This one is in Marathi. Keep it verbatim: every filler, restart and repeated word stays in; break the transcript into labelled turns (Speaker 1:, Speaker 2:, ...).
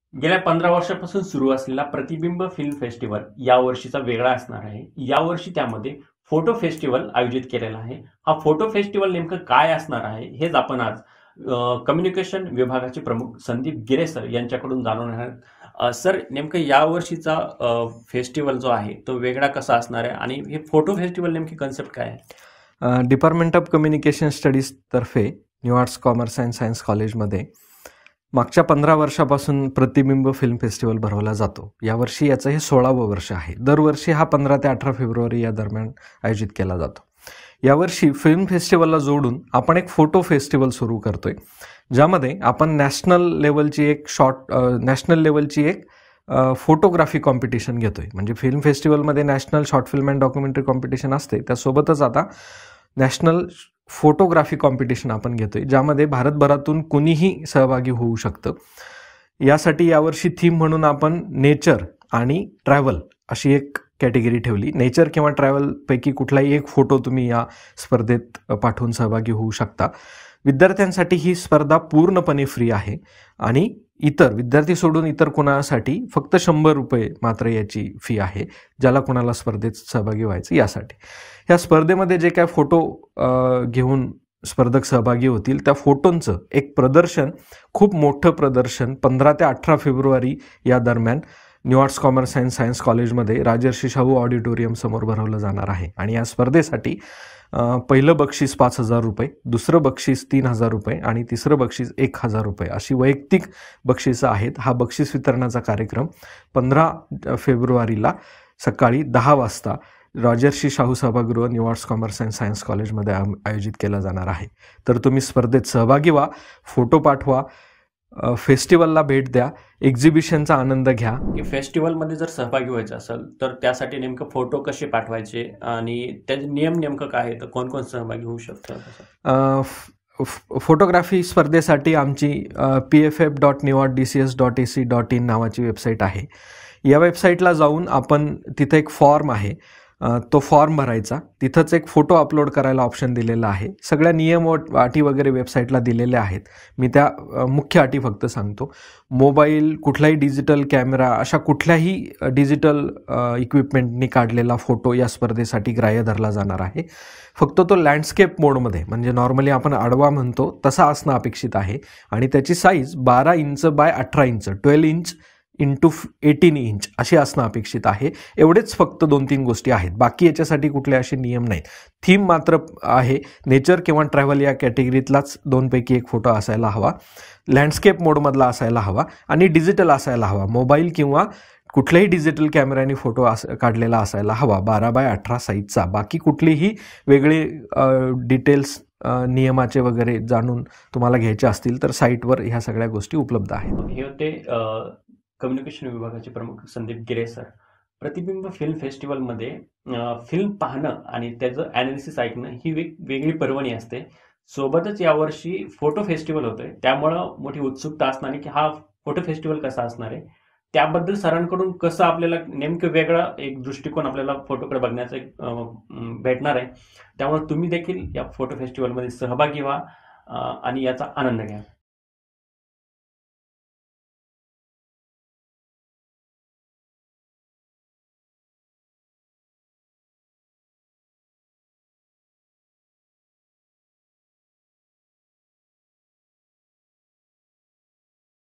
Speaker 1: गेल्या पंधरा वर्षापासून सुरू असलेला प्रतिबिंब फिल्म फेस्टिवल या वर्षीचा वेगळा असणार आहे. यावर्षी त्यामध्ये फोटो फेस्टिवल आयोजित केलेला आहे. हा फोटो फेस्टिवल नेमकं काय असणार आहे हेच आपण आज कम्युनिकेशन विभागाचे प्रमुख संदीप गिरे सर यांच्याकडून जाणून घेणार आहोत. सर, नेमकं या वर्षीचा फेस्टिवल जो आहे तो वेगळा कसा असणार आहे आणि हे फोटो फेस्टिवल नेमकी कन्सेप्ट काय आहे?
Speaker 2: डिपार्टमेंट ऑफ कम्युनिकेशन स्टडीज तर्फे new arts commerce and science कॉलेजमध्ये मागच्या पंधरा वर्षापासून प्रतिबिंब फिल्म फेस्टिवल भरवला जातो. यावर्षी याचं हे सोळावं वर्ष आहे. दरवर्षी हा पंधरा ते अठरा फेब्रुवारी या दरम्यान आयोजित केला जातो. यावर्षी फिल्म फेस्टिवलला जोडून आपण एक फोटो फेस्टिवल सुरू करतोय, ज्यामध्ये आपण नॅशनल लेवलची एक शॉर्ट नॅशनल लेवलची एक फोटोग्राफी कॉम्पिटिशन घेतोय. म्हणजे फिल्म फेस्टिवलमध्ये national short film and documentary competition असते, त्यासोबतच आता नॅशनल फोटोग्राफी कॉम्पिटिशन आपण घेतोय, ज्यामध्ये भारतभरातून कुणीही सहभागी होऊ शकतं. यासाठी यावर्षी थीम म्हणून आपण नेचर आणि ट्रॅव्हल अशी एक कॅटेगरी ठेवली. नेचर किंवा ट्रॅव्हलपैकी कुठलाही एक फोटो तुम्ही या स्पर्धेत पाठवून सहभागी होऊ शकता. विद्यार्थ्यांसाठी ही स्पर्धा पूर्णपणे फ्री आहे आणि इतर विद्यार्थी सोडून इतर कुणासाठी फक्त शंभर रुपये मात्र याची फी आहे, ज्याला कुणाला स्पर्धेत सहभागी व्हायचं यासाठी. या स्पर्धेमध्ये जे काय फोटो घेऊन स्पर्धक सहभागी होतील त्या फोटोंचं एक प्रदर्शन, खूप मोठं प्रदर्शन पंधरा ते अठरा फेब्रुवारी या दरम्यान new arts commerce and science कॉलेजमध्ये राजर्षी शाहू ऑडिटोरियम समोर भरवलं जाणार आहे. आणि या स्पर्धेसाठी पहिलं बक्षीस पाच हजार रुपये, दुसरं बक्षीस तीन हजार रुपये आणि तिसरं बक्षीस एक हजार रुपये अशी वैयक्तिक बक्षिसं आहेत. हा बक्षीस वितरणाचा कार्यक्रम पंधरा फेब्रुवारीला सकाळी दहा वाजता राजर्षी शाहू सभागृह new arts commerce and science कॉलेजमध्ये आयोजित केला जाणार आहे. तर तुम्ही स्पर्धेत सहभागी व्हा, फोटो पाठवा, फेस्टिवलला भेट द्या, एक्झिबिशनचा आनंद घ्या.
Speaker 1: फेस्टिवलमध्ये जर सहभागी व्हायचं असेल तर त्यासाठी नेमकं फोटो कसे पाठवायचे आणि त्याचे नियम नेमकं काय आहे, तर कोण कोण सहभागी होऊ शकतं?
Speaker 2: फोटोग्राफी स्पर्धेसाठी आमची P F F dot new art D C S dot A C dot in नावाची वेबसाईट आहे. या वेबसाईटला जाऊन आपण तिथे एक फॉर्म आहे, तो फॉर्म भरायचा. तिथंच एक फोटो अपलोड करायला ऑप्शन दिलेला आहे. सगळ्या नियम व अटी वगैरे वेबसाईटला दिलेल्या आहेत. मी त्या मुख्य अटी फक्त सांगतो. मोबाईल, कुठलाही डिजिटल कॅमेरा, अशा कुठल्याही डिजिटल इक्विपमेंटनी काढलेला फोटो या स्पर्धेसाठी ग्राह्य धरला जाणार आहे. फक्त तो लँडस्केप मोडमध्ये, म्हणजे नॉर्मली आपण आडवा म्हणतो तसा असणं अपेक्षित आहे. आणि त्याची साईज बारा इंच बाय अठरा inch twelve inch into eighteen inch अशी असणं अपेक्षित आहे. एवढेच फक्त दोन तीन गोष्टी आहेत. बाकी याच्यासाठी कुठले असे नियम नाहीत. थीम मात्र आहे नेचर किंवा ट्रॅव्हल या कॅटेगरीतलाच दोनपैकी एक फोटो असायला हवा, लँडस्केप मोडमधला असायला हवा आणि डिजिटल असायला हवा. मोबाईल किंवा कुठल्याही डिजिटल कॅमेऱ्याने फोटो अस काढलेला असायला हवा, बारा बाय अठरा साईजचा. बाकी कुठलीही वेगळे डिटेल्स नियमाचे वगैरे जाणून तुम्हाला घ्यायचे असतील तर साईटवर ह्या सगळ्या गोष्टी उपलब्ध आहेत.
Speaker 1: हे होते कम्युनिकेशन विभागाचे प्रमुख संदीप गिरे सर. प्रतिबिंब फिल्म फेस्टिवलमध्ये फिल्म पाहणं आणि त्याचं ॲनालिसिस ऐकणं ही वेग वेगळी पर्वणी असते. सोबतच यावर्षी फोटो फेस्टिवल होतोय, त्यामुळं मोठी उत्सुकता असणार आहे की हा फोटो फेस्टिवल कसा असणार आहे. त्याबद्दल सरांकडून कसं आपल्याला नेमकं वेगळा एक दृष्टिकोन आपल्याला फोटोकडे बघण्याचा एक भेटणार आहे. त्यामुळे तुम्ही देखील या फोटो फेस्टिवलमध्ये सहभागी व्हा आणि याचा आनंद घ्या.